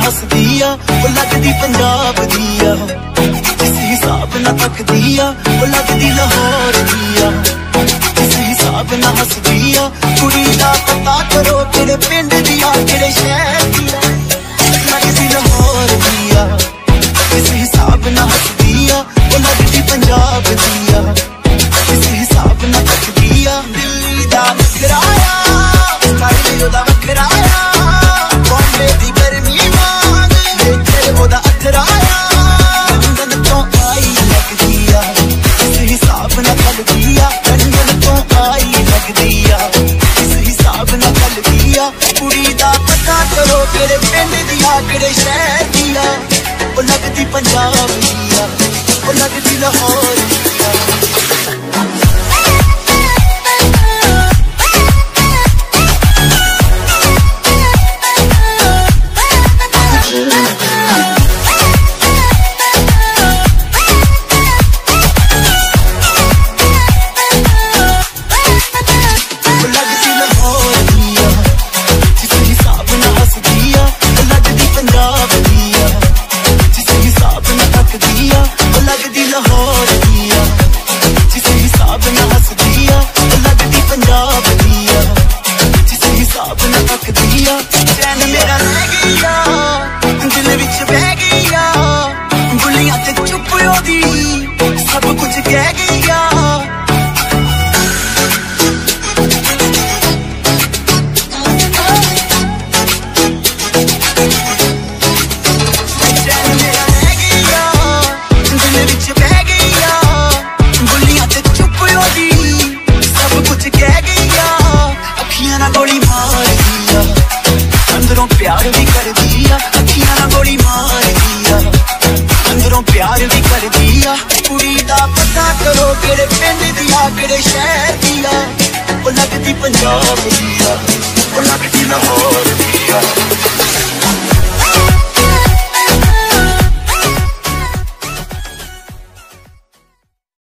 हसदी आ वो लगदी पंजाब दी आ, जिस हिसाब ना तकदी आ वो लगदी लाहौर दी आ, जिस हिसाब ना हसदी आ कुड़ी दा पता करो तेरे पिंड दी आ तेरे शहर दी आ, लगदी लाहौर दी आ, जिस हिसाब ना हसदी आ वो लगदी पंजाब दी आ, जिस हिसाब ना तकदी आ दिल्ली दा वखराया स्टाइल ओदा वखराया, बॉम्बे दी गर्मी वांग लेकर ओदा अथराया, लंदन तो आई लगदी आ जिस हिसाब ना चलदी आ, लंदन तो आई लगदी आ जिस हिसाब ना चलदी आ, कुड़ी दा पता करो केड़े पिंड दी आ केड़े शहर दी आ, वो लगदी पंजाब दी आ वो लगदी लाहौर दी आ। प्यार भी कर दिया अखियां ना गोली मार दिया, अंदरों प्यार भी कर दिया, कुड़ी दा पता करो केड़े पिंड दी आ केड़े शहर दी आ, वो लगदी पंजाब दी।